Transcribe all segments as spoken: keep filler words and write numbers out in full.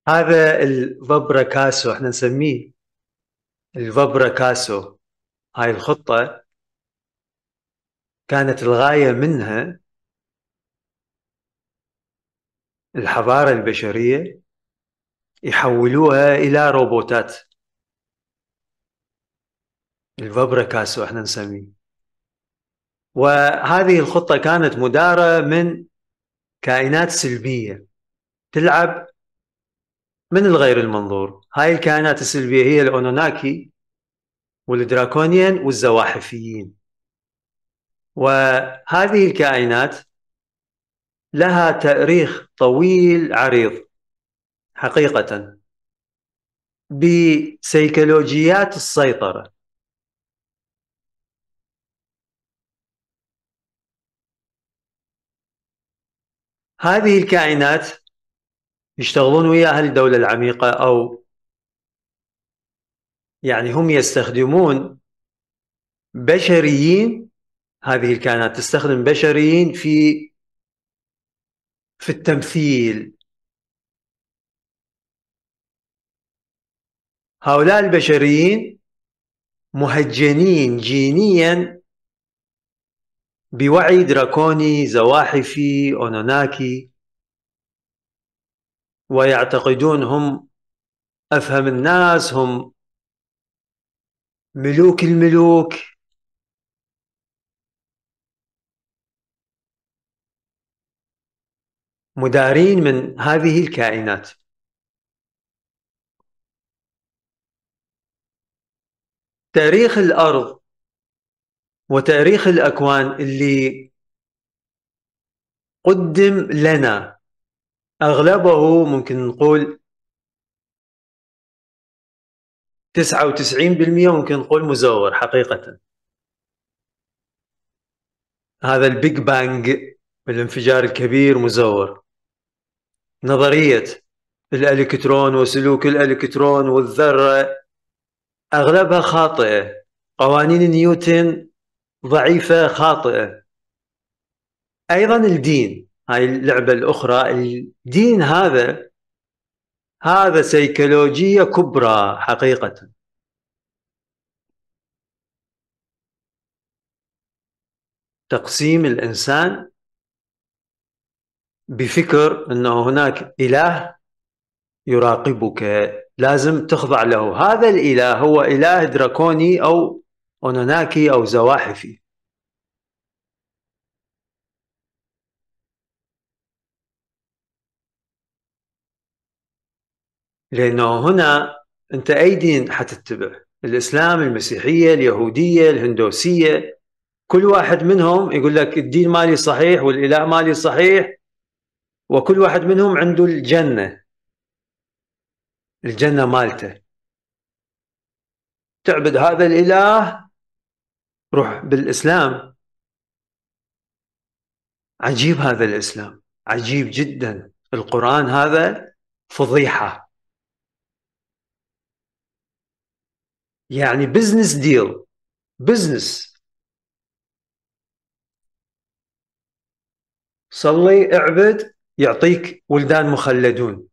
هذا الفابريكاسو احنا نسميه الفابريكاسو. هاي الخطة كانت الغاية منها الحضارة البشرية يحولوها إلى روبوتات. الفابريكاسو احنا نسميه. وهذه الخطة كانت مدارة من كائنات سلبية تلعب من الغير المنظور. هاي الكائنات السلبية هي الأونوناكي والدراكونيان والزواحفيين. وهذه الكائنات لها تاريخ طويل عريض حقيقة بسيكولوجيات السيطرة. هذه الكائنات يشتغلون وياها الدولة العميقة، أو يعني هم يستخدمون بشريين. هذه الكائنات تستخدم بشريين في في التمثيل. هؤلاء البشريين مهجنين جينيا بوعي دراكوني زواحفي أونوناكي، ويعتقدون هم أفهم الناس، هم ملوك الملوك. مدارين من هذه الكائنات. تاريخ الأرض وتاريخ الأكوان اللي قدم لنا أغلبه ممكن نقول تسعة وتسعين بالمئة ممكن نقول مزور حقيقة. هذا البيج بانج، الانفجار الكبير، مزور. نظرية الإلكترون وسلوك الإلكترون والذرة أغلبها خاطئة. قوانين نيوتن ضعيفة خاطئة. أيضا الدين، هاي اللعبة الأخرى. الدين هذا هذا سيكولوجية كبرى حقيقة. تقسيم الإنسان بفكر أنه هناك إله يراقبك، لازم تخضع له. هذا الإله هو إله دراكوني أو أونوناكي أو زواحفي. لأنه هنا أنت أي دين حتتبع؟ الإسلام، المسيحية، اليهودية، الهندوسية. كل واحد منهم يقول لك الدين مالي صحيح والإله مالي صحيح، وكل واحد منهم عنده الجنة الجنة مالته. تعبد هذا الإله، روح بالإسلام. عجيب هذا الإسلام، عجيب جدا. القرآن هذا فضيحة، يعني بزنس ديل، بزنس. صلي اعبد يعطيك ولدان مخلدون.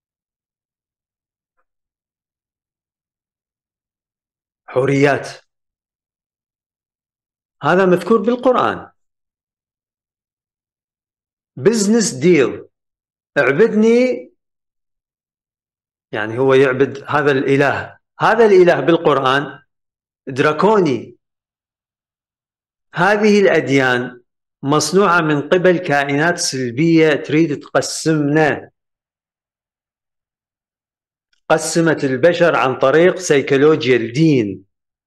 حوريات، هذا مذكور بالقرآن. بزنس ديل، اعبدني. يعني هو يعبد هذا الإله. هذا الإله بالقرآن دراكوني. هذه الأديان مصنوعة من قبل كائنات سلبية تريد تقسمنا. قسمت البشر عن طريق سيكولوجيا الدين.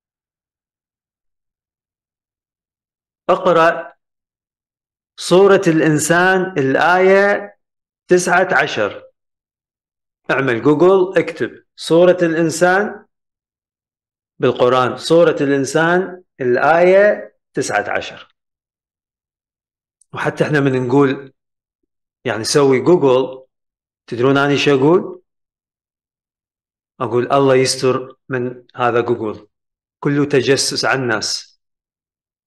اقرأ سورة الإنسان الآية تسعة عشر. اعمل جوجل، اكتب سورة الإنسان بالقرآن، سورة الإنسان الآية تسعة عشر. وحتى احنا من نقول يعني سوي جوجل، تدرون أنا ايش أقول؟ أقول الله يستر من هذا جوجل، كله تجسس على الناس.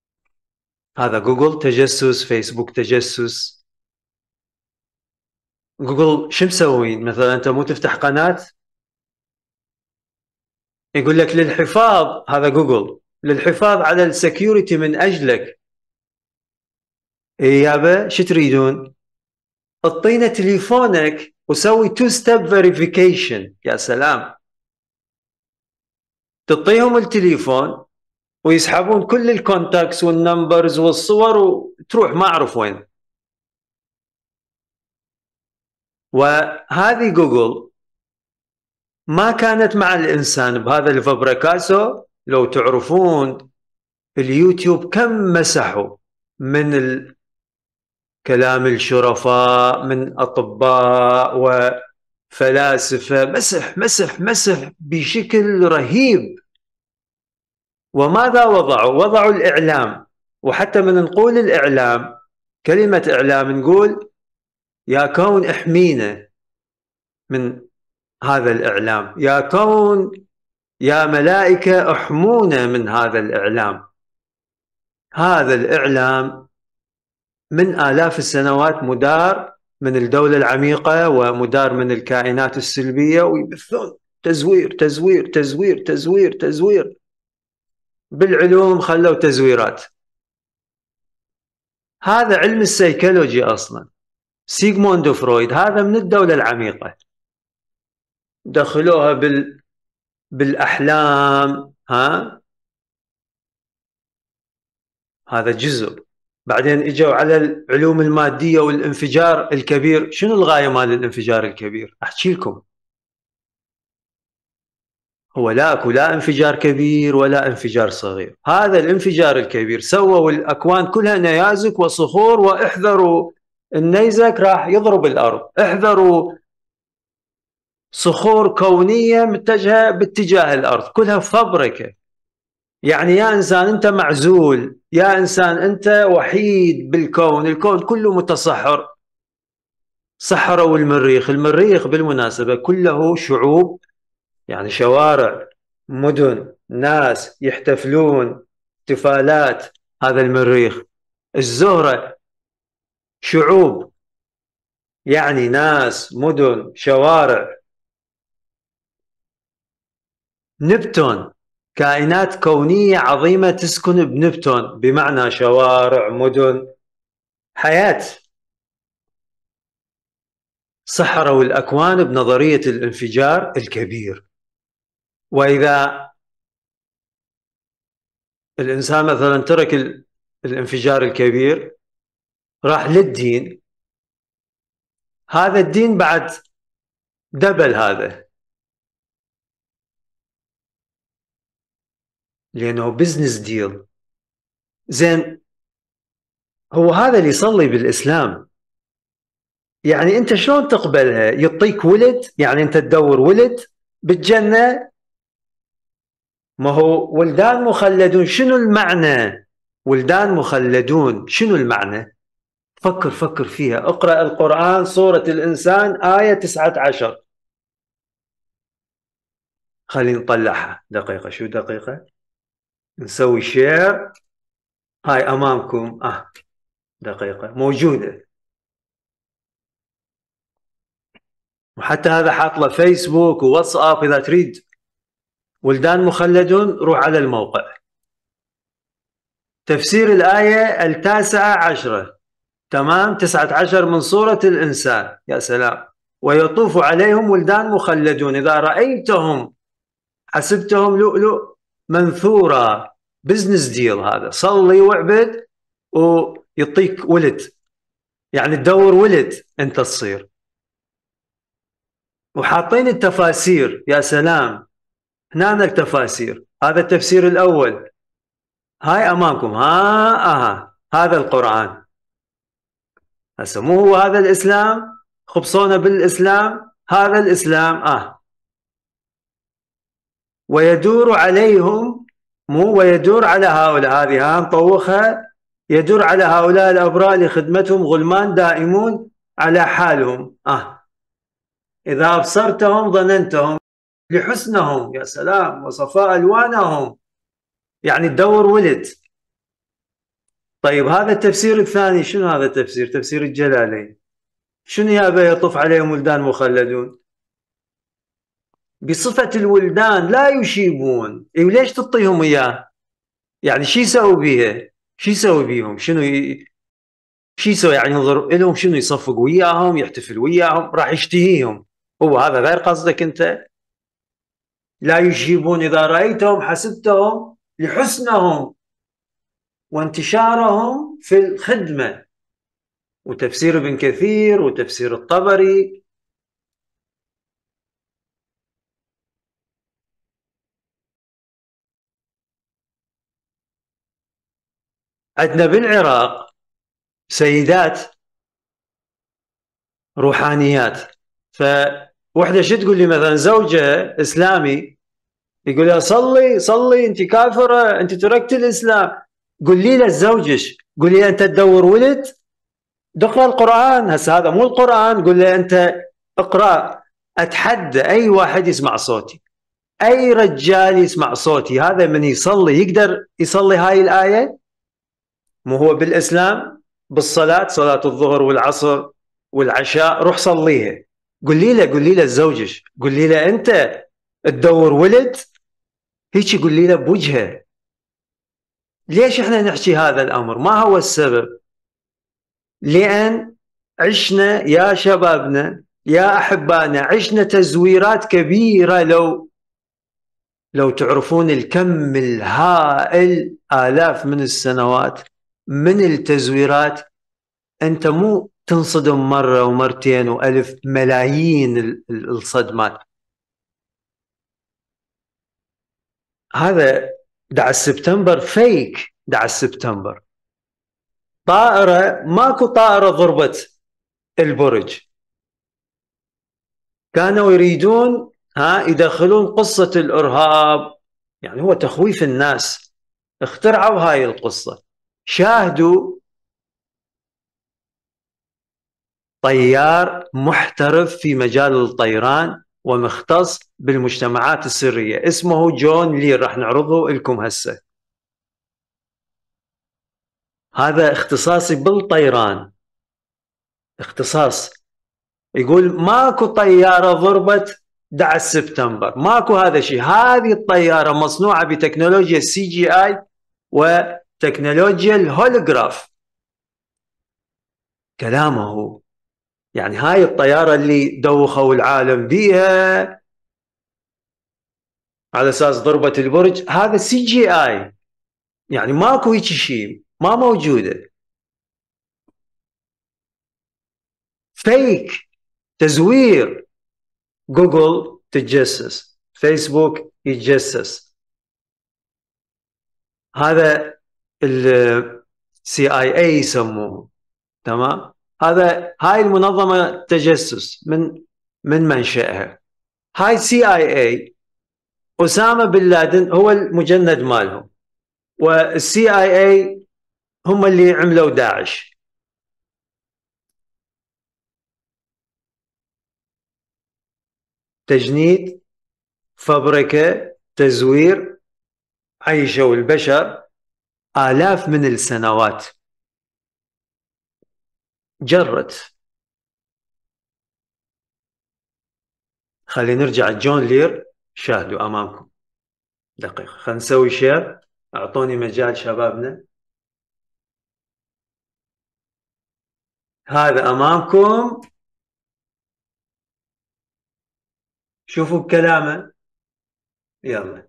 هذا جوجل تجسس، فيسبوك تجسس. جوجل شو مسوين؟ مثلا انت مو تفتح قناة يقول لك للحفاظ، هذا جوجل، للحفاظ على السكيورتي من اجلك، إيه يابا شو تريدون؟ اعطينا تليفونك وسوي تو ستيب فيريفيكيشن. يا سلام، تعطيهم التليفون ويسحبون كل الكونتاكتس والنمبرز والصور وتروح ما اعرف وين. وهذه جوجل ما كانت مع الانسان بهذا الفابريكاسو. لو تعرفون اليوتيوب كم مسحوا من كلام الشرفاء، من اطباء وفلاسفه، مسح مسح مسح بشكل رهيب. وماذا وضعوا؟ وضعوا الاعلام. وحتى من نقول الاعلام، كلمه اعلام، نقول يا كون احمينا من هذا الاعلام، يا كون، يا ملائكه احمونا من هذا الاعلام. هذا الاعلام من آلاف السنوات مدار من الدولة العميقة ومدار من الكائنات السلبية، ويبثون تزوير تزوير تزوير تزوير تزوير. بالعلوم خلوا تزويرات. هذا علم السيكولوجي أصلا، سيغموند فرويد، هذا من الدولة العميقة. دخلوها بال بالأحلام. ها، هذا جزء. بعدين اجوا على العلوم المادية والانفجار الكبير. شنو الغاية مال الانفجار الكبير؟ احكي لكم. هو لا اكو لا انفجار كبير ولا انفجار صغير. هذا الانفجار الكبير سووا الاكوان كلها نيازك وصخور، واحذروا النيزك راح يضرب الارض، احذروا صخور كونية متجهة باتجاه الارض، كلها فبركة. يعني يا انسان انت معزول، يا انسان انت وحيد بالكون، الكون كله متصحر. سحروا المريخ. المريخ بالمناسبة كله شعوب، يعني شوارع، مدن، ناس يحتفلون احتفالات. هذا المريخ. الزهرة شعوب، يعني ناس، مدن، شوارع. نبتون كائنات كونية عظيمة تسكن بنبتون، بمعنى شوارع، مدن، حياة. سحروا الأكوان بنظرية الانفجار الكبير. وإذا الإنسان مثلا ترك الانفجار الكبير راح للدين، هذا الدين بعد دبل هذا، لأنه بزنس ديل. زين، هو هذا اللي يصلي بالإسلام. يعني أنت شلون تقبلها؟ يعطيك ولد، يعني أنت تدور ولد بالجنة. ما هو ولدان مخلدون، شنو المعنى؟ ولدان مخلدون شنو المعنى؟ فكر فكر فيها. اقرأ القرآن سورة الإنسان آية تسعة عشر. خلينا نطلعها دقيقة. شو دقيقة؟ نسوي شير. هاي أمامكم. آه دقيقة موجودة. وحتى هذا حاط له فيسبوك وواتساب. إذا تريد ولدان مخلدون روح على الموقع. تفسير الآية التاسعة عشرة، تمام، تسعة عشر من سورة الإنسان. يا سلام. ويطوف عليهم ولدان مخلدون إذا رأيتهم حسبتهم لؤلؤ منثورا. بزنس ديل هذا. صلي واعبد ويعطيك ولد، يعني تدور ولد أنت تصير. وحاطين التفاسير. يا سلام. هنا التفاسير. هذا التفسير الأول، هاي أمامكم. ها آه هذا القرآن. هسه مو هو هذا الإسلام؟ خبصونا بالإسلام. هذا الإسلام. آه ويدور عليهم، مو ويدور على هؤلاء، هذه ها نطوخها. يدور على هؤلاء الأبرار لخدمتهم غلمان دائمون على حالهم. آه إذا أبصرتهم ظننتهم لحسنهم. يا سلام. وصفاء ألوانهم، يعني تدور ولد. طيب هذا التفسير الثاني. شنو هذا التفسير؟ تفسير الجلالين. شنو يابا يطوف عليهم ولدان مخلدون؟ بصفة الولدان لا يشيبون. إيه وليش تعطيهم إياه؟ يعني شو يسوي بيها؟ شو يسوي بيهم؟ شنو ي... شو يسوي يعني؟ ينظر لهم شنو؟ يصفق وياهم، يحتفل وياهم، راح يشتهيهم. هو هذا غير قصدك أنت؟ لا يشيبون إذا رأيتهم حسبتهم لحسنهم وانتشارهم في الخدمة. وتفسير ابن كثير وتفسير الطبري. عندنا بالعراق سيدات روحانيات، فوحدة شو تقول لي مثلا زوجها إسلامي يقول لها صلي صلي أنت كافرة أنت تركت الإسلام. قولي له زوجش، قولي له أنت تدور ولد تقرأ القرآن. هسه هذا مو القرآن، قول له أنت اقرأ. أتحدى أي واحد يسمع صوتي، أي رجال يسمع صوتي، هذا من يصلي يقدر يصلي هاي الآية؟ مو هو بالإسلام بالصلاة، صلاة الظهر والعصر والعشاء، روح صليها. قولي له قولي له زوجش، قولي له أنت تدور ولد، هيك قولي له بوجهه. ليش احنا نحكي هذا الأمر؟ ما هو السبب؟ لأن عشنا يا شبابنا يا أحبائنا، عشنا تزويرات كبيرة. لو لو تعرفون الكم الهائل، آلاف من السنوات من التزويرات، أنت مو تنصدم مرة ومرتين وألف، ملايين الصدمات. هذا دع السبتمبر فيك، دع السبتمبر طائرة، ماكو طائرة ضربت البرج. كانوا يريدون ها يدخلون قصة الإرهاب، يعني هو تخويف الناس. اخترعوا هاي القصة. شاهدوا طيار محترف في مجال الطيران ومختص بالمجتمعات السرية، اسمه جون لير، راح نعرضه لكم هسه. هذا اختصاصي بالطيران، اختصاص. يقول ماكو طيارة ضربت دع السبتمبر، ماكو هذا الشيء. هذه الطيارة مصنوعة بتكنولوجيا السي جي اي وتكنولوجيا الهولوغراف. كلامه هو. يعني هاي الطيارة اللي دوخوا العالم بيها على اساس ضربت البرج، هذا سي جي اي، يعني ماكو هيك شيء، ما موجودة. فيك، تزوير. جوجل تتجسس، فيسبوك يتجسس، هذا السي اي اي يسموه. تمام. هذا هاي المنظمة تجسس من من منشأها. هاي سي اي اي، أسامة بن لادن هو المجند مالهم، والسي اي اي هم اللي عملوا داعش. تجنيد، فبركة، تزوير، عيشوا البشر آلاف من السنوات. جرت. خلينا نرجع جون لير. شاهدوا أمامكم. دقيقة، خلينا نسوي شير، أعطوني مجال شبابنا. هذا أمامكم، شوفوا بكلامه. يلا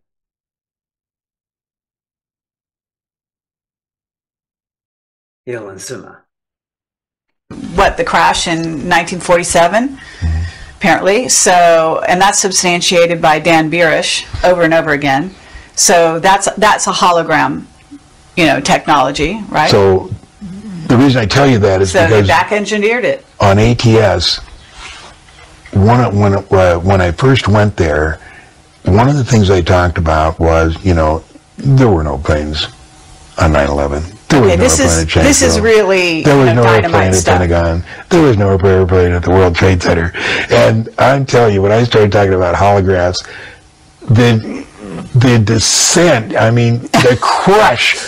يلا نسمع. What, the crash in nineteen forty-seven, apparently. So, and that's substantiated by Dan Birish over and over again. So that's that's a hologram, you know, technology, right? So the reason I tell you that is so because they back engineered it on A T S. One when uh, when I first went there, one of the things I talked about was, you know, there were no planes on nine eleven. There okay, was no this airplane is this is really there was kind of no airplane at the stuff. Pentagon. There was no airplane at the World Trade Center. And I'm telling you, when I started talking about holographs, the the descent, I mean, the crush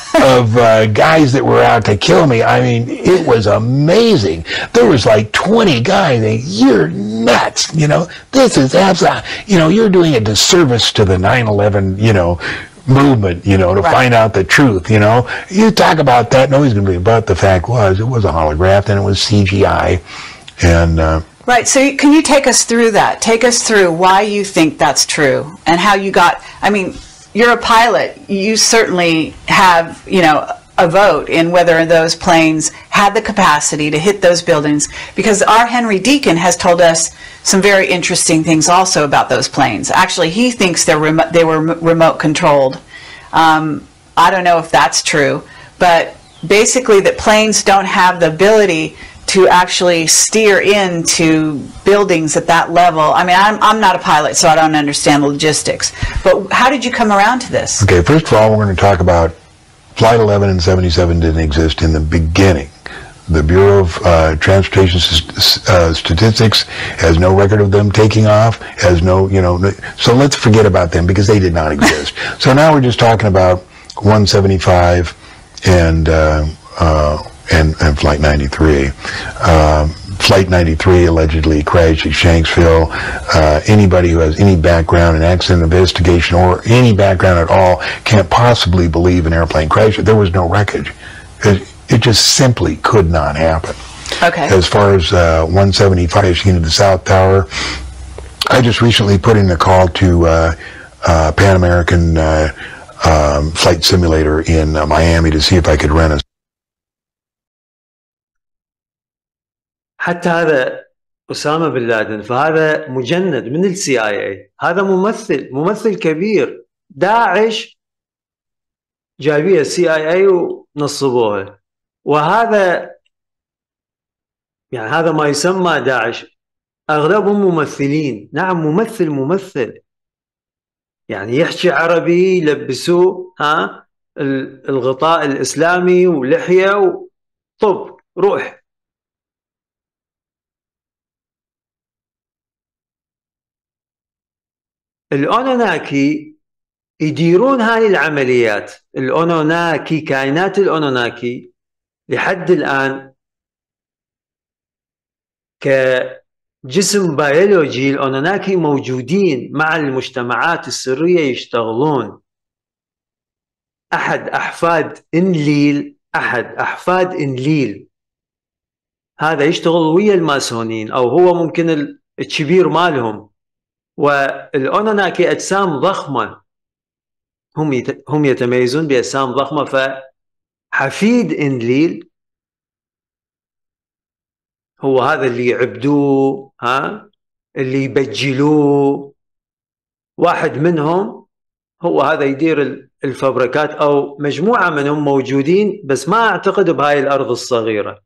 of uh, guys that were out to kill me. I mean, it was amazing. There was like twenty guys. They, you're nuts. You know, this is absolutely, you know, you're doing a disservice to the nine eleven, you know, movement, you know, to right. find out the truth, you know. You talk about that, nobody's going to believe. But the fact was, it was a holograph and it was C G I. And, uh, right. So can you take us through that? Take us through why you think that's true and how you got, I mean, you're a pilot. You certainly have, you know, a vote in whether those planes had the capacity to hit those buildings, because our Henry Deacon has told us some very interesting things also about those planes. Actually, he thinks they're remo they were remote controlled. Um, I don't know if that's true, but basically that planes don't have the ability to actually steer into buildings at that level. I mean, I'm, I'm not a pilot, so I don't understand the logistics. But how did you come around to this? Okay, first of all, we're going to talk about Flight eleven and seventy-seven didn't exist in the beginning. The Bureau of uh, Transportation uh, Statistics has no record of them taking off, has no, you know, so let's forget about them because they did not exist. So now we're just talking about one seventy-five and, uh, uh, and, and Flight ninety-three. Um, Flight ninety-three allegedly crashed at Shanksville. Uh, anybody who has any background in accident investigation or any background at all can't possibly believe an airplane crashed. There was no wreckage. It, it just simply could not happen. Okay. As far as uh, one seventy-five crashing into the South Tower, I just recently put in a call to uh, uh, Pan American uh, um, Flight Simulator in uh, Miami to see if I could rent a حتى هذا أسامة بن لادن، فهذا مجند من السي آي اي، هذا ممثل ممثل كبير. داعش جايبيها السي آي اي ونصبوها، وهذا يعني هذا ما يسمى داعش أغلبهم ممثلين. نعم، ممثل ممثل يعني يحكي عربي، يلبسوه ها الغطاء الإسلامي ولحية وطب روح. الأونوناكي يديرون هاي العمليات. الأونوناكي، كائنات الأونوناكي لحد الآن كجسم بيولوجي، الأونوناكي موجودين مع المجتمعات السرية يشتغلون. أحد أحفاد إنليل أحد أحفاد إنليل هذا يشتغل ويا الماسونين، أو هو ممكن الكبير مالهم. والأونوناكي أجسام ضخمة، هم هم يتميزون بأجسام ضخمة. فحفيد إنليل هو هذا اللي يعبدوه، ها اللي يبجلوه. واحد منهم هو هذا يدير الفبركات، أو مجموعة منهم موجودين، بس ما أعتقد بهاي الأرض الصغيرة.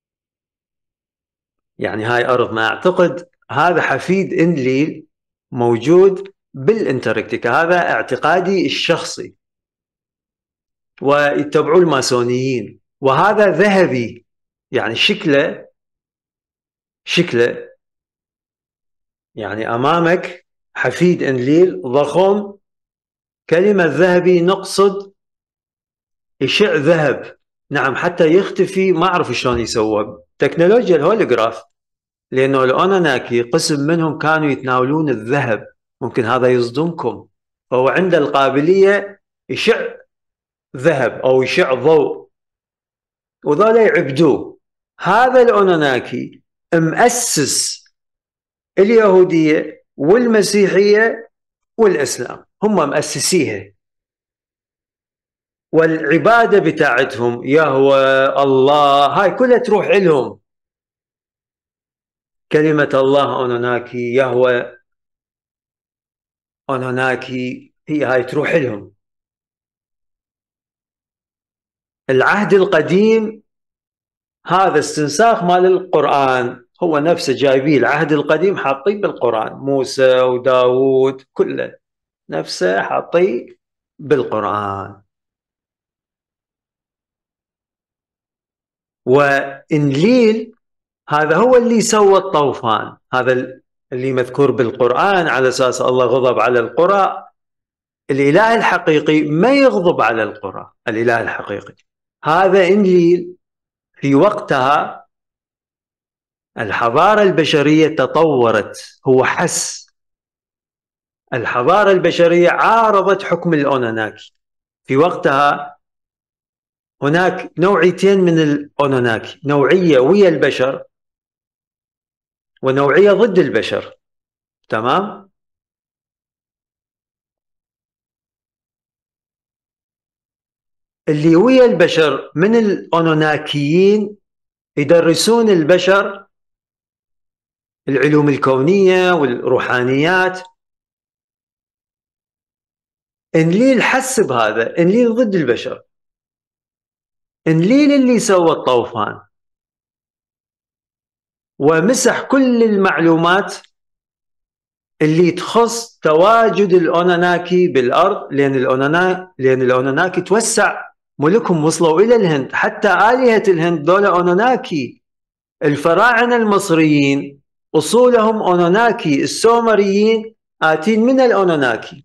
يعني هاي أرض ما أعتقد. هذا حفيد إنليل موجود بالانتاركتيكا، هذا اعتقادي الشخصي، ويتبعوا الماسونيين. وهذا ذهبي، يعني شكله شكله يعني أمامك حفيد إنليل ضخم. كلمة ذهبي نقصد يشع ذهب. نعم، حتى يختفي. ما أعرف شلون يسوى تكنولوجيا الهولوغراف، لأنه الأونوناكي قسم منهم كانوا يتناولون الذهب. ممكن هذا يصدمكم. فهو عنده القابلية يشع ذهب أو يشع ضوء، وذولا يعبدوه. هذا الأونوناكي مؤسس اليهودية والمسيحية والإسلام، هم مؤسسيها. والعبادة بتاعتهم يهوه الله هاي كلها تروح لهم. كلمة الله أونوناكي، يهوه أونوناكي، هي هاي تروح لهم. العهد القديم هذا استنساخ مال القرآن، هو نفسه جايبيه. العهد القديم حاطيه بالقرآن، موسى وداود كله نفسه حاطيه بالقرآن. وإنليل هذا هو اللي سوى الطوفان، هذا اللي مذكور بالقرآن على أساس الله غضب على القرى الإله الحقيقي ما يغضب على القرى. الإله الحقيقي هذا إنجيل في وقتها الحضارة البشرية تطورت، هو حس الحضارة البشرية عارضت حكم الأوناناكي. في وقتها هناك نوعيتين من الأوناناكي، نوعية ويا البشر ونوعية ضد البشر. تمام؟ اللي ويا البشر من الأوناناكيين يدرسون البشر العلوم الكونية والروحانيات. إنليل حس بهذا، إنليل ضد البشر. إنليل اللي سوى الطوفان ومسح كل المعلومات اللي تخص تواجد الأوناناكي بالأرض، لأن الأونانا لأن الأوناناكي توسع ملكهم، وصلوا إلى الهند، حتى آلهة الهند دولة أوناناكي. الفراعنة المصريين أصولهم أوناناكي، السومريين آتين من الأوناناكي،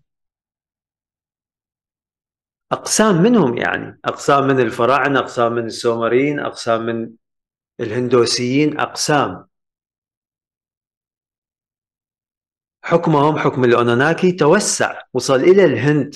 أقسام منهم، يعني أقسام من الفراعنة، أقسام من السومريين، أقسام من الهندوسيين، أقسام. حكمهم حكم الأوناناكي توسع، وصل إلى الهند.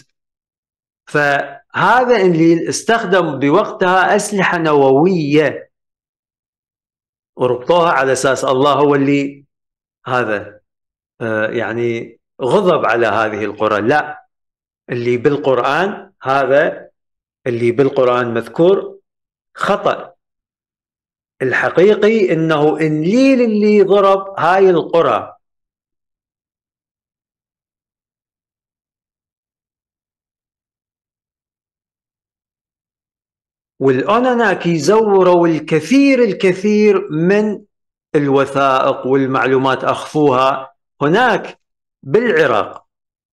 فهذا إنليل استخدم بوقتها أسلحة نووية وربطوها على أساس الله هو اللي هذا آه يعني غضب على هذه القرى. لا، اللي بالقرآن، هذا اللي بالقرآن مذكور خطأ. الحقيقي إنه إنليل اللي ضرب هاي القرى. والأوناناكي زوروا الكثير الكثير من الوثائق والمعلومات، أخفوها هناك بالعراق،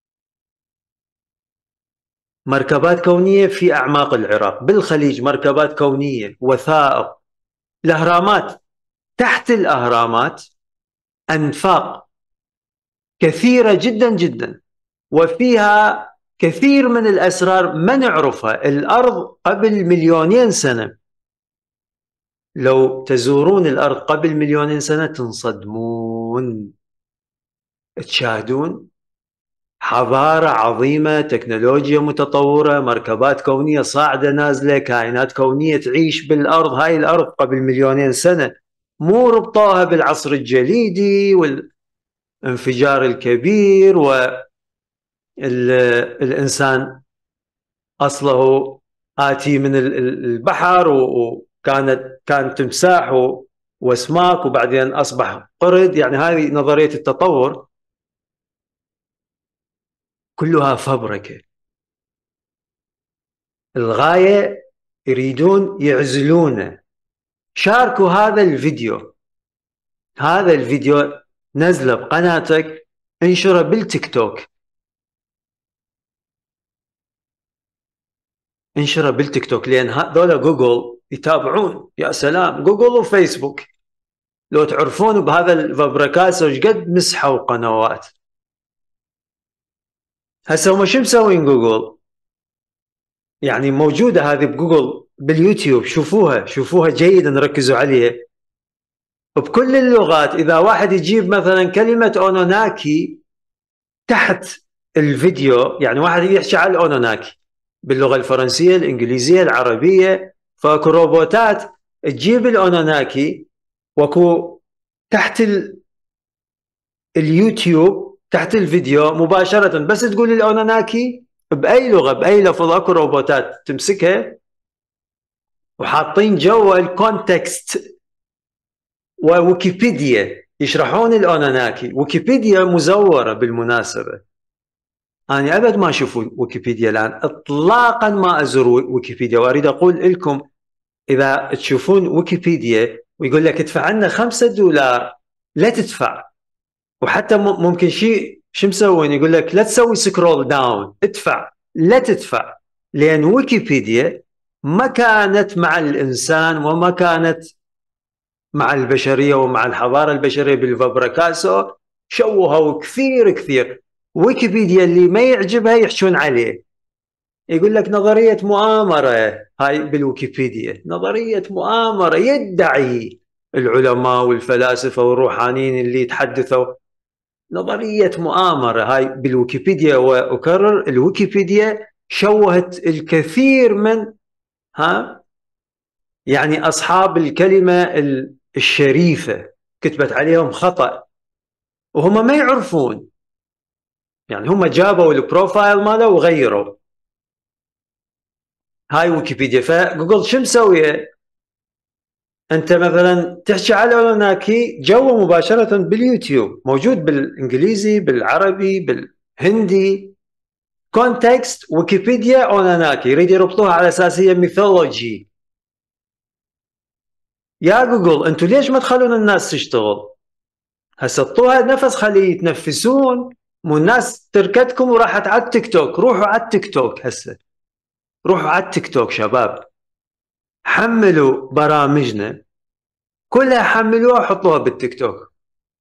مركبات كونية في أعماق العراق، بالخليج مركبات كونية، وثائق، الأهرامات، تحت الأهرامات أنفاق كثيرة جدا جدا، وفيها كثير من الأسرار ما نعرفها. الأرض قبل مليونين سنة، لو تزورون الأرض قبل مليونين سنة تنصدمون، تشاهدون حضارة عظيمة، تكنولوجيا متطورة، مركبات كونية صاعدة نازلة، كائنات كونية تعيش بالأرض. هاي الأرض قبل مليونين سنة، مو ربطوها بالعصر الجليدي والانفجار الكبير والإنسان أصله آتي من البحر وكانت كان تمساح واسماك وبعدين أصبح قرد. يعني هذه نظرية التطور كلها فبركة. الغاية يريدون يعزلونه. شاركوا هذا الفيديو، هذا الفيديو نزله بقناتك، انشره بالتيك توك، انشره بالتيك توك، لأن هذول جوجل يتابعون. يا سلام، جوجل وفيسبوك لو تعرفون بهذا الفبركاسة وش قد مسحوا قنوات. هسه هم شو مسوين جوجل؟ يعني موجودة هذه بجوجل باليوتيوب، شوفوها شوفوها جيدا، ركزوا عليها بكل اللغات. إذا واحد يجيب مثلا كلمة أوناناكي تحت الفيديو، يعني واحد يحكي على الأوناناكي باللغة الفرنسية، الإنجليزية، العربية، فاكو روبوتات تجيب الأوناناكي، وكو تحت ال... اليوتيوب تحت الفيديو مباشرة بس تقول الأوناناكي بأي لغة بأي لفظ، اكو روبوتات تمسكها وحاطين جوا الكونتكست. وويكيبيديا يشرحون الأوناناكي، ويكيبيديا مزورة بالمناسبة. أنا أبد ما أشوف ويكيبيديا الآن، إطلاقا ما أزور ويكيبيديا. وأريد أقول لكم إذا تشوفون ويكيبيديا ويقول لك ادفع لنا خمسة دولار، لا تدفع. وحتى ممكن شيء شو مسوين، يقول لك لا تسوي سكرول داون، ادفع، لا تدفع. لأن ويكيبيديا ما كانت مع الإنسان وما كانت مع البشرية ومع الحضارة البشرية بالفبركاسو، شوهوا كثير كثير. ويكيبيديا اللي ما يعجبها يحشون عليه، يقول لك نظرية مؤامرة، هاي بالويكيبيديا نظرية مؤامرة، يدعي العلماء والفلاسفة والروحانيين اللي يتحدثوا نظرية مؤامرة، هاي بالويكيبيديا. وأكرر الويكيبيديا شوهت الكثير من ها يعني أصحاب الكلمة الشريفة، كتبت عليهم خطأ وهم ما يعرفون، يعني هم جابوا البروفايل ماله وغيروا. هاي ويكيبيديا. فجوجل شو مسويه؟ انت مثلا تحكي على اوناناكي جوا مباشره باليوتيوب، موجود بالانجليزي بالعربي بالهندي، كونتكست ويكيبيديا اوناناكي، يريد يربطوها على اساس هي ميثولوجي. يا جوجل انتوا ليش ما تخلون الناس تشتغل؟ هسه اعطوها نفس، خليه يتنفسون، مو الناس تركتكم وراحت على التيك توك. روحوا على التيك توك هسه، روحوا على التيك توك شباب، حملوا برامجنا كلها، حملوها وحطوها بالتيك توك.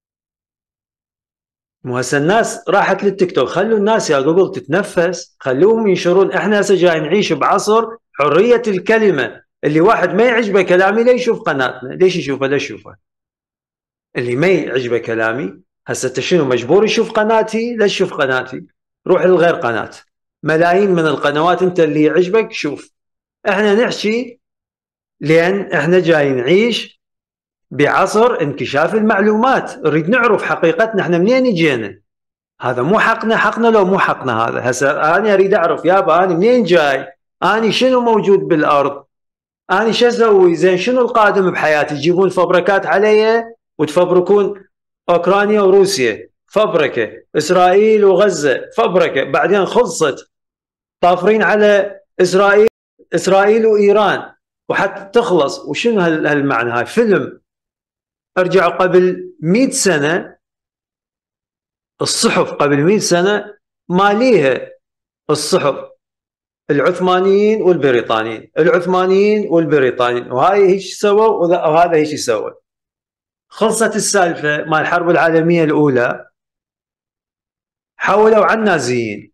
مو هسه الناس راحت للتيك توك، خلوا الناس يا جوجل تتنفس، خلوهم ينشرون. احنا هسه جاي نعيش بعصر حرية الكلمة، اللي واحد ما يعجبه كلامي لا يشوف قناتنا. ليش يشوفه؟ لا يشوفه. اللي ما يعجبه كلامي هسه انت شنو مجبور يشوف قناتي؟ لا تشوف قناتي، روح لغير قناة، ملايين من القنوات، انت اللي يعجبك شوف. احنا نحكي لان احنا جاي نعيش بعصر انكشاف المعلومات، نريد نعرف حقيقتنا، احنا منين اجينا. هذا مو حقنا، حقنا لو مو حقنا هذا. هسه انا اريد اعرف يابا انا منين جاي، اني شنو موجود بالارض، اني شو اسوي، زين شنو القادم بحياتي. تجيبون فبركات علي وتفبركون اوكرانيا وروسيا فبركه، اسرائيل وغزه فبركه، بعدين خلصت طافرين على اسرائيل، اسرائيل وايران وحتى تخلص. وشنو هالمعنى؟ هاي فيلم. ارجعوا قبل مئة سنه، الصحف قبل مئة سنه ماليها الصحف العثمانيين والبريطانيين، العثمانيين والبريطانيين، وهاي هيش سووا وهذا هيش يسوي. خلصت السالفه مال الحرب العالميه الاولى، حولوا على النازيين،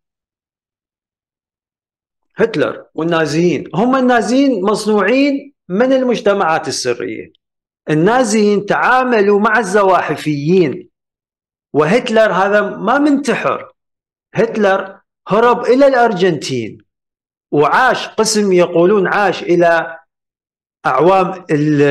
هتلر والنازيين. هم النازيين مصنوعين من المجتمعات السريه. النازيين تعاملوا مع الزواحفيين، وهتلر هذا ما منتحر، هتلر هرب الى الارجنتين وعاش قسم، يقولون عاش الى اعوام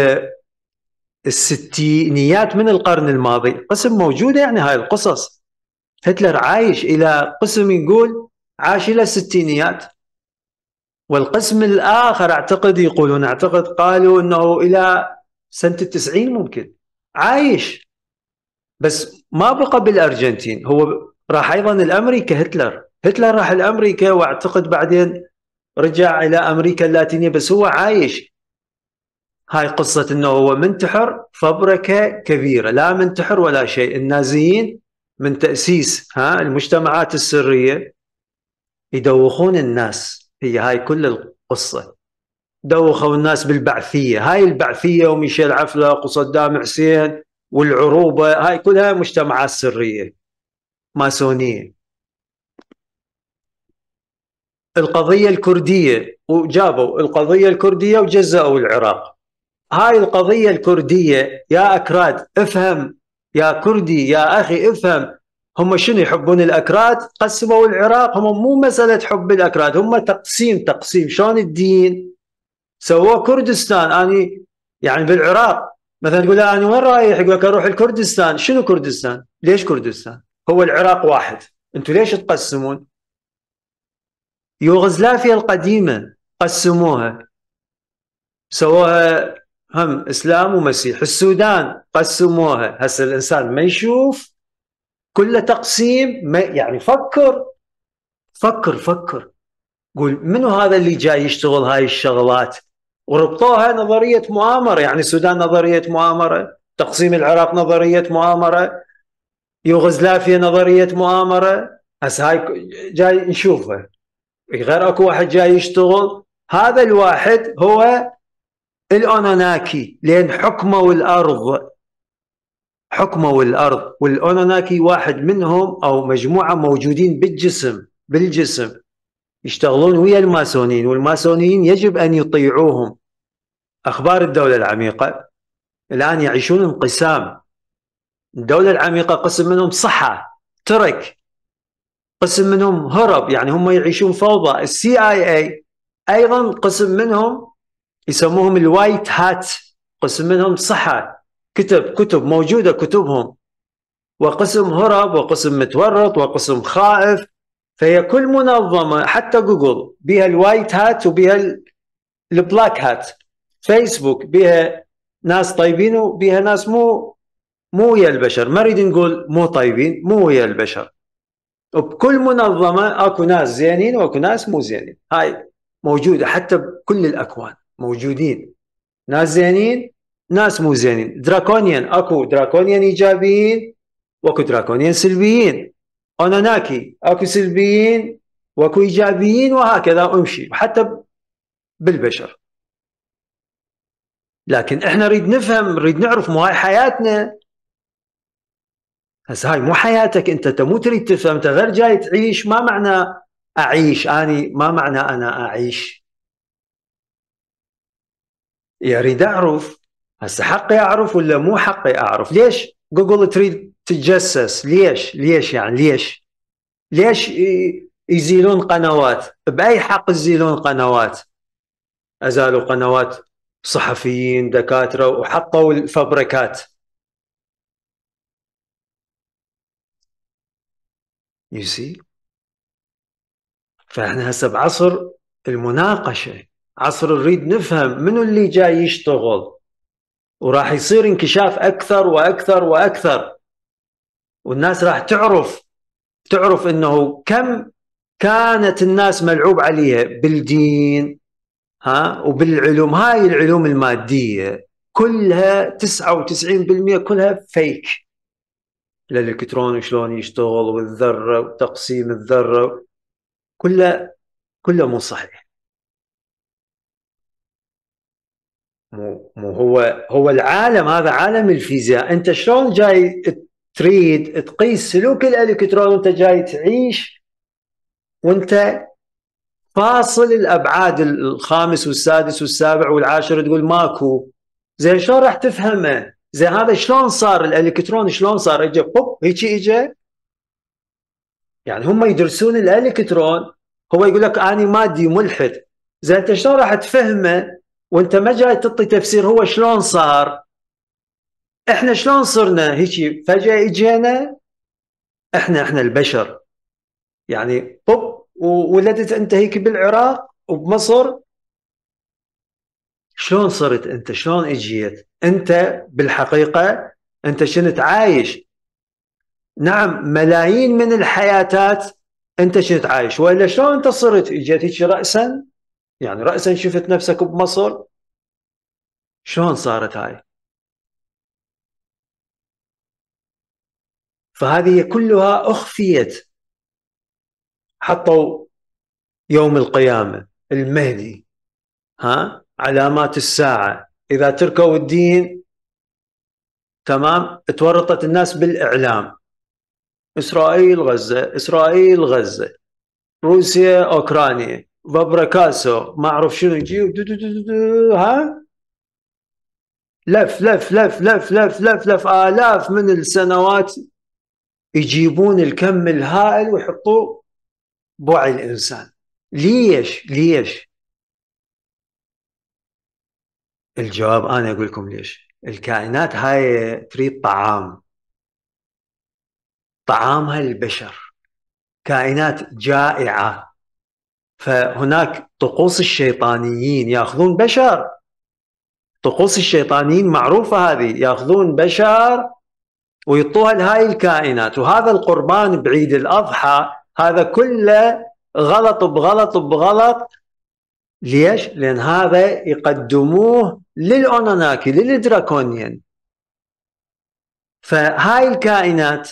الستينيات من القرن الماضي، قسم موجوده يعني هاي القصص. هتلر عايش الى قسم يقول عاش الى الستينيات، والقسم الاخر اعتقد يقولون اعتقد قالوا انه الى سنه التسعين ممكن عايش، بس ما بقى بالارجنتين. هو راح ايضا الامريكا، هتلر هتلر راح الامريكا واعتقد بعدين رجع الى امريكا اللاتينيه، بس هو عايش. هاي قصه انه هو منتحر فبركه كبيره، لا منتحر ولا شيء. النازيين من تاسيس ها المجتمعات السريه يدوخون الناس، هي هاي كل القصه. دوخوا الناس بالبعثيه، هاي البعثيه وميشيل عفلق وصدام حسين والعروبه، هاي كلها مجتمعات سريه ماسونيه. القضيه الكرديه، وجابوا القضيه الكرديه وجزأوا العراق. هاي القضيه الكرديه يا اكراد افهم، يا كردي يا اخي افهم، هم شنو يحبون الأكراد؟ قسموا العراق. هم مو مسألة حب الأكراد، هم تقسيم تقسيم شلون الدين سووه كردستان. أني يعني بالعراق مثلا تقول أنا وين رايح؟ يقول لك أروح الكردستان. شنو كردستان؟ ليش كردستان؟ هو العراق واحد، أنتوا ليش تقسمون؟ يوغوسلافيا القديمة قسموها، سووها هم إسلام ومسيح. السودان قسموها. هسه الإنسان ما يشوف كله تقسيم، ما يعني فكر فكر فكر قول منو هذا اللي جاي يشتغل هاي الشغلات؟ وربطوها نظرية مؤامرة، يعني السودان نظرية مؤامرة، تقسيم العراق نظرية مؤامرة، يوغوسلافيا نظرية مؤامرة. هسه هاي جاي نشوفها، غير اكو واحد جاي يشتغل. هذا الواحد هو الأوناناكي، لأن حكموا الأرض، حكموا الأرض، والأوناناكي واحد منهم أو مجموعة موجودين بالجسم بالجسم يشتغلون ويا الماسونيين، والماسونيين يجب أن يطيعوهم. أخبار الدولة العميقة الآن يعيشون انقسام. الدولة العميقة قسم منهم صحى ترك، قسم منهم هرب، يعني هم يعيشون فوضى. السي آي اي أيضا قسم منهم يسموهم الوايت هات، قسم منهم صحى كتب كتب موجودة كتبهم، وقسم هرب، وقسم متورط، وقسم خائف. فهي كل منظمة، حتى جوجل بها الوايت هات وبها البلاك هات، فيسبوك بها ناس طيبين وبها ناس مو مو ويا البشر، ما نريد نقول مو طيبين، مو ويا البشر. وبكل منظمة اكو ناس زينين واكو ناس مو زينين، هاي موجودة حتى بكل الأكوان، موجودين ناس زينين ناس مو زينين. دراكونيان اكو دراكونيان ايجابيين واكو دراكونيان سلبيين، اوناناكي اكو سلبيين واكو ايجابيين، وهكذا امشي حتى بالبشر. لكن احنا نريد نفهم، نريد نعرف، مو هاي حياتنا. هسه هاي مو حياتك انت، انت مو تريد تفهم، انت غير جاي تعيش. ما معنى اعيش اني، ما معنى انا اعيش؟ يريد اعرف. هسه حقي اعرف ولا مو حقي اعرف؟ ليش جوجل تريد تتجسس؟ ليش ليش يعني ليش ليش يزيلون قنوات؟ باي حق يزيلون قنوات؟ ازالوا قنوات صحفيين دكاتره وحطوا الفبركات. you see. فاحنا هسه بعصر المناقشه، عصر نريد نفهم منو اللي جاي يشتغل، وراح يصير انكشاف اكثر واكثر واكثر، والناس راح تعرف تعرف انه كم كانت الناس ملعوب عليها بالدين ها وبالعلوم. هاي العلوم الماديه كلها تسعة وتسعين بالمئة كلها فيك. الالكترون شلون يشتغل، والذره وتقسيم الذره، كله كله مو صحيح. مو مو هو هو العالم هذا عالم الفيزياء. انت شلون جاي تريد تقيس سلوك الالكترون وانت جاي تعيش وانت فاصل الابعاد الخامس والسادس والسابع والعاشر، تقول ماكو؟ زين شلون راح تفهمه؟ زين هذا شلون صار؟ الالكترون شلون صار؟ اجى بوب هيك اجى؟ يعني هم يدرسون الالكترون، هو يقول لك اني مادي ملحد. زين انت شلون راح تفهمه وانت ما جاي تعطي تفسير هو شلون صار؟ احنا شلون صرنا هيك فجأة اجينا؟ احنا احنا البشر يعني بوب وولدت انت هيك بالعراق وبمصر. شلون صرت انت؟ شلون اجيت انت؟ بالحقيقة انت شنت عايش؟ نعم ملايين من الحياتات انت شنت عايش، ولا شلون انت صرت اجيت هيك رأسا؟ يعني رأسا شفت نفسك بمصر؟ شلون صارت هاي؟ فهذه كلها أخفيت. حطوا يوم القيامة، المهدي، ها علامات الساعة، إذا تركوا الدين تمام تورطت الناس بالإعلام. إسرائيل غزة، إسرائيل غزة، روسيا أوكرانيا، فابريكاسو ما أعرف شنو يجي ها لف لف لف لف لف لف لف آلاف من السنوات يجيبون الكم الهائل ويحطوه بوعي الإنسان. ليش؟ ليش؟ الجواب أنا أقول لكم ليش. الكائنات هاي تريد طعام، طعامها البشر، كائنات جائعة. فهناك طقوس الشيطانيين يأخذون بشر، طقوس الشيطانيين معروفة هذه، يأخذون بشر ويطوها لهاي الكائنات. وهذا القربان بعيد الأضحى هذا كله غلط بغلط بغلط. ليش؟ لأن هذا يقدموه للأوناناكي للدراكونيان. فهاي الكائنات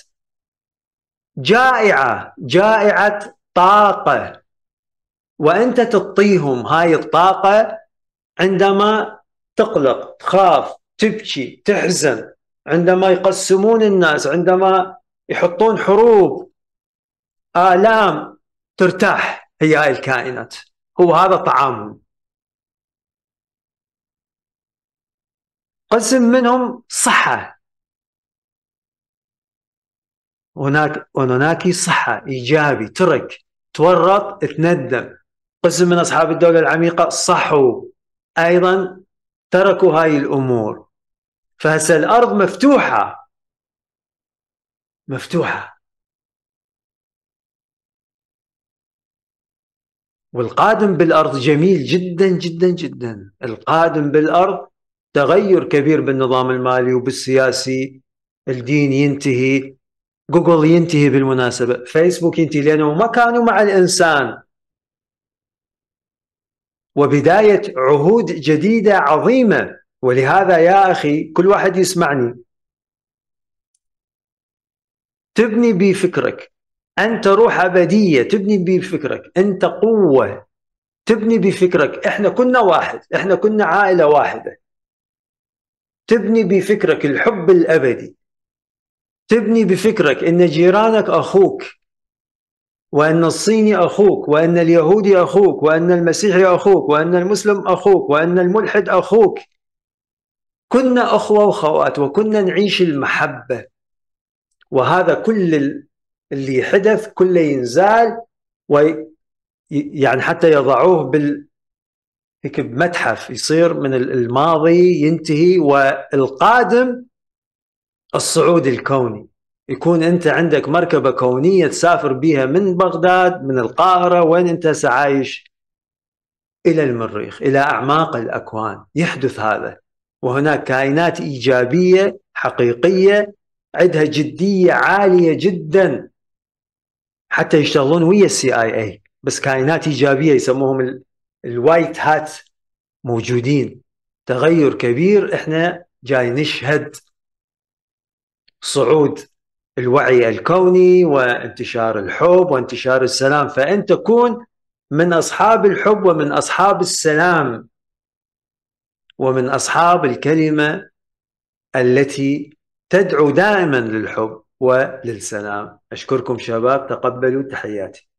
جائعة، جائعة طاقة، وأنت تعطيهم هاي الطاقة عندما تقلق، تخاف، تبكي، تحزن. عندما يقسمون الناس، عندما يحطون حروب، آلام، ترتاح هي هاي الكائنات، هو هذا طعامهم. قسم منهم صحة، هناك هناك صحة، إيجابي، ترك، تورط، تندم. قسم من أصحاب الدولة العميقة صحوا أيضا، تركوا هاي الأمور. فهسه الأرض مفتوحة مفتوحة، والقادم بالأرض جميل جدا جدا جدا. القادم بالأرض تغير كبير بالنظام المالي وبالسياسي. الدين ينتهي، جوجل ينتهي، بالمناسبة فيسبوك ينتهي، لأنه ما كانوا مع الإنسان. وبداية عهود جديدة عظيمة. ولهذا يا أخي كل واحد يسمعني، تبني بفكرك، أنت روح أبدية، تبني بفكرك، أنت قوة، تبني بفكرك. إحنا كنا واحد، إحنا كنا عائلة واحدة. تبني بفكرك الحب الأبدي، تبني بفكرك أن جيرانك أخوك، وأن الصيني أخوك، وأن اليهودي أخوك، وأن المسيحي أخوك، وأن المسلم أخوك، وأن الملحد أخوك. كنا أخوة وخوات، وكنا نعيش المحبة. وهذا كل اللي حدث كله ينزال، ويعني حتى يضعوه بال هيك بمتحف، يصير من الماضي ينتهي، والقادم الصعود الكوني. يكون أنت عندك مركبة كونية تسافر بها من بغداد، من القاهرة، وين أنت سعايش، إلى المريخ، إلى أعماق الأكوان. يحدث هذا، وهناك كائنات إيجابية حقيقية عندها جدية عالية جدا، حتى يشتغلون ويا السي آي اي، بس كائنات إيجابية يسموهم الوايت هات موجودين. تغير كبير، احنا جاي نشهد صعود الوعي الكوني وانتشار الحب وانتشار السلام. فأنت كون من أصحاب الحب ومن أصحاب السلام ومن أصحاب الكلمة التي تدعو دائما للحب وللسلام. أشكركم شباب، تقبلوا تحياتي.